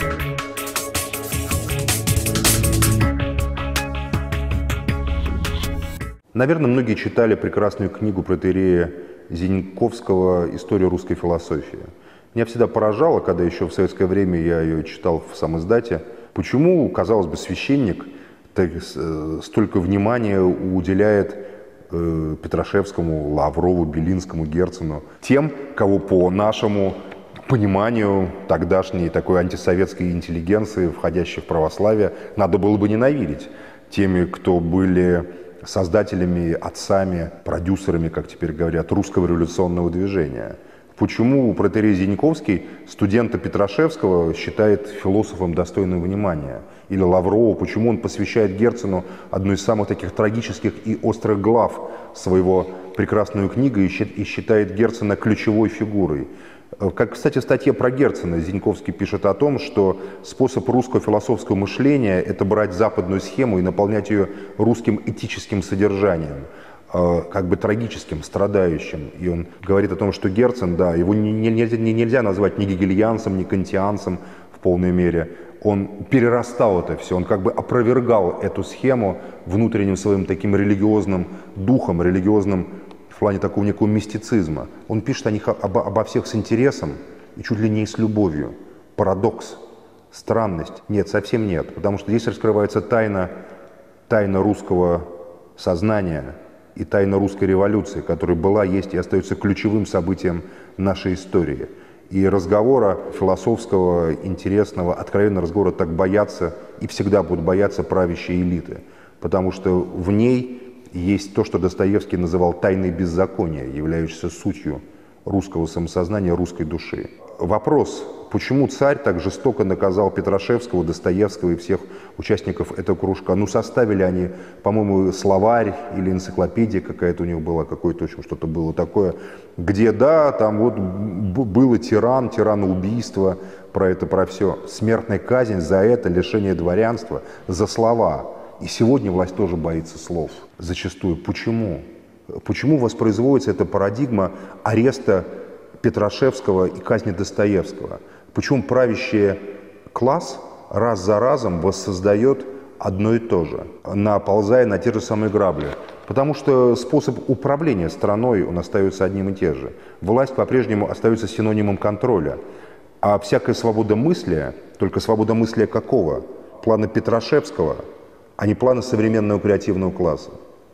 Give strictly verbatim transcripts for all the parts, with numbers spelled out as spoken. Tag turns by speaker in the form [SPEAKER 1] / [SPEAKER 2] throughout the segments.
[SPEAKER 1] Наверное, многие читали прекрасную книгу протоиерея Зиньковского «История русской философии». Меня всегда поражало, когда еще в советское время я ее читал в самиздате, почему, казалось бы, священник так, столько внимания уделяет э, Петрашевскому, Лаврову, Белинскому, Герцену, тем, кого по нашему пониманию тогдашней такой антисоветской интеллигенции, входящей в православие, надо было бы ненавидеть. Теми, кто были создателями, отцами, продюсерами, как теперь говорят, русского революционного движения. Почему протоиерей Зиньковский студента Петрашевского считает философом достойным внимания? Или Лаврова, почему он посвящает Герцену одну из самых таких трагических и острых глав своего прекрасную книгу и считает Герцена ключевой фигурой? Как, кстати, в статье про Герцена Зиньковский пишет о том, что способ русского философского мышления – это брать западную схему и наполнять ее русским этическим содержанием, как бы трагическим, страдающим. И он говорит о том, что Герцен, да, его не, не, нельзя, не, нельзя назвать ни гегельянцем, ни кантианцем в полной мере. Он перерастал это все, он как бы опровергал эту схему внутренним своим таким религиозным духом, религиозным в плане такого некого мистицизма. Он пишет о них обо, обо всех с интересом и чуть ли не с любовью. Парадокс, странность. Нет, совсем нет, потому что здесь раскрывается тайна, тайна русского сознания и тайна русской революции, которая была, есть и остается ключевым событием нашей истории. И разговора философского, интересного, откровенного разговора так боятся и всегда будут бояться правящие элиты, потому что в ней есть то, что Достоевский называл тайной беззакония, являющейся сутью русского самосознания, русской души. Вопрос, почему царь так жестоко наказал Петрашевского, Достоевского и всех участников этого кружка? Ну, составили они, по-моему, словарь или энциклопедия какая-то у них была, какое-то очень что-то было такое, где, да, там вот было тиран, тираноубийство, про это, про все. Смертная казнь за это, лишение дворянства, за слова. И сегодня власть тоже боится слов зачастую. Почему? Почему воспроизводится эта парадигма ареста Петрашевского и казни Достоевского? Почему правящий класс раз за разом воссоздает одно и то же, наползая на те же самые грабли? Потому что способ управления страной, он остается одним и тем же. Власть по-прежнему остается синонимом контроля. А всякая свобода мысли, только свобода мысли какого? Плана Петрашевского, а не плана современного креативного класса.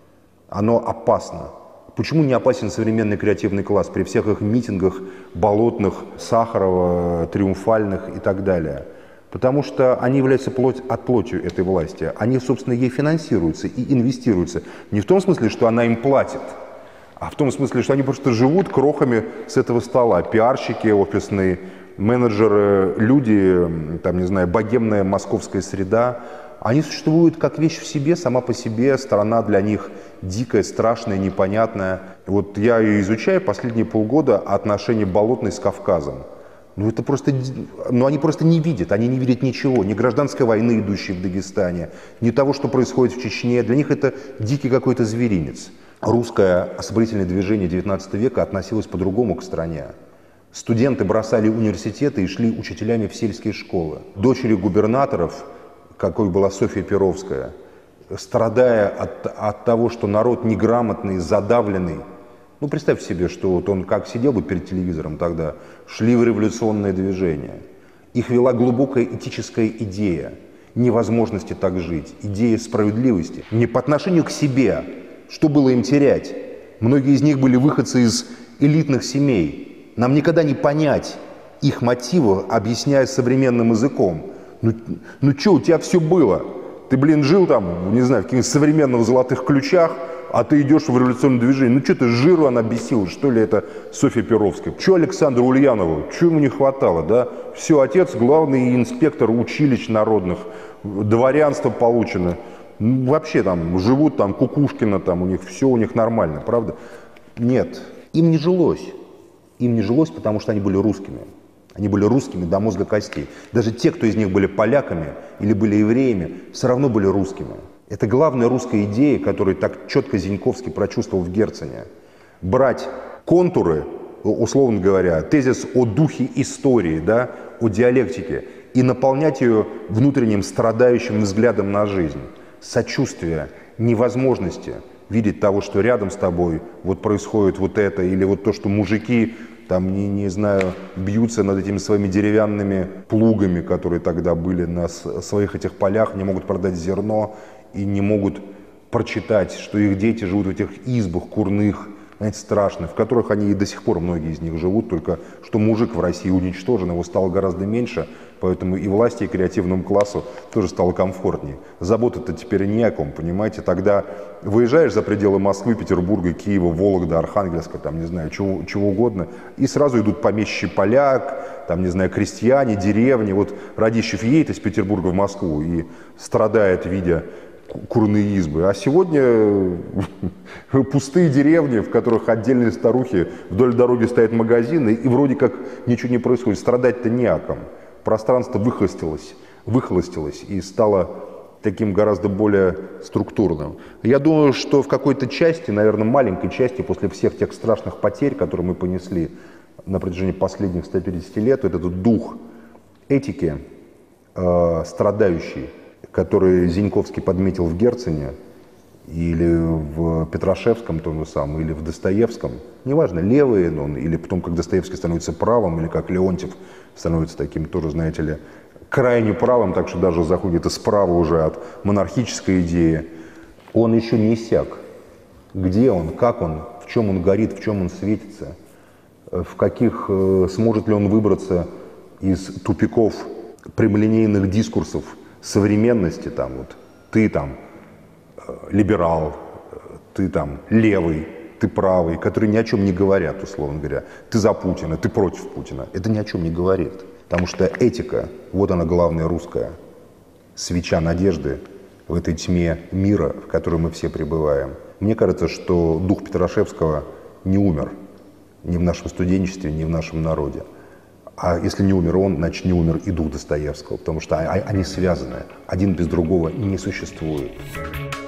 [SPEAKER 1] Оно опасно. Почему не опасен современный креативный класс при всех их митингах болотных, Сахарова, триумфальных и так далее? Потому что они являются плоть от плотью этой власти. Они, собственно, ей финансируются и инвестируются. Не в том смысле, что она им платит, а в том смысле, что они просто живут крохами с этого стола. Пиарщики офисные, менеджеры, люди, там, не знаю, богемная московская среда. Они существуют как вещь в себе, сама по себе, страна для них дикая, страшная, непонятная. Вот я ее изучаю последние полгода отношения Болотной с Кавказом. Ну это просто, ну они просто не видят, они не видят ничего, ни гражданской войны, идущей в Дагестане, ни того, что происходит в Чечне. Для них это дикий какой-то зверинец. Русское освободительное движение девятнадцатого века относилось по-другому к стране. Студенты бросали университеты и шли учителями в сельские школы. Дочери губернаторов, какой была Софья Перовская, страдая от, от того, что народ неграмотный, задавленный. Ну, представьте себе, что вот он как сидел бы перед телевизором тогда, шли в революционное движение. Их вела глубокая этическая идея невозможности так жить, идея справедливости. Не по отношению к себе, что было им терять. Многие из них были выходцы из элитных семей. Нам никогда не понять их мотивы, объясняя современным языком. Ну, ну что, у тебя все было. Ты, блин, жил там, не знаю, в каких-то современных золотых ключах, а ты идешь в революционное движение. Ну что ты, жиру она бесила, что ли, это Софья Перовская? Что Александру Ульянову? Чего ему не хватало, да? Все, отец главный инспектор училищ народных, дворянство получено. Ну, вообще там живут, там Кукушкина, там у них все у них нормально, правда? Нет, им не жилось. Им не жилось, потому что они были русскими. Они были русскими до мозга костей. Даже те, кто из них были поляками или были евреями, все равно были русскими. Это главная русская идея, которую так четко Зиньковский прочувствовал в Герцене. Брать контуры, условно говоря, тезис о духе истории, да, о диалектике, и наполнять ее внутренним страдающим взглядом на жизнь, сочувствия, невозможности видеть того, что рядом с тобой вот происходит вот это, или вот то, что мужики, там, не, не знаю, бьются над этими своими деревянными плугами, которые тогда были на своих этих полях, не могут продать зерно и не могут прочитать, что их дети живут в этих избах курных, знаете, страшных, в которых они и до сих пор, многие из них живут, только что мужик в России уничтожен, его стало гораздо меньше, поэтому и власти, и креативному классу тоже стало комфортнее. Заботы-то теперь не о ком, понимаете, тогда выезжаешь за пределы Москвы, Петербурга, Киева, Вологды, Архангельска, там, не знаю, чего, чего угодно, и сразу идут помещи поляк, там, не знаю, крестьяне, деревни. Вот Радищев едет из Петербурга в Москву и страдает, видя курные избы. А сегодня пустые деревни, в которых отдельные старухи, вдоль дороги стоят магазины, и вроде как ничего не происходит. Страдать-то не о ком. Пространство выхолостилось, выхолостилось и стало таким гораздо более структурным. Я думаю, что в какой-то части, наверное, маленькой части, после всех тех страшных потерь, которые мы понесли на протяжении последних ста пятидесяти лет, этот дух этики, э, страдающий, который Зиньковский подметил в Герцене, или в Петрашевском том же самом, или в Достоевском, неважно, левый он, или потом, как Достоевский становится правым, или как Леонтьев становится таким, тоже, знаете ли, крайне правым, так что даже заходит и справа уже от монархической идеи, он еще не иссяк. Где он, как он, в чем он горит, в чем он светится, в каких, сможет ли он выбраться из тупиков прямолинейных дискурсов современности, там вот, ты там либерал, ты там левый, ты правый, которые ни о чем не говорят, условно говоря. Ты за Путина, ты против Путина. Это ни о чем не говорит. Потому что этика, вот она главная русская, свеча надежды в этой тьме мира, в которой мы все пребываем. Мне кажется, что дух Петрашевского не умер ни в нашем студенчестве, ни в нашем народе. А если не умер он, значит не умер и дух Достоевского, потому что они связаны. Один без другого не существует.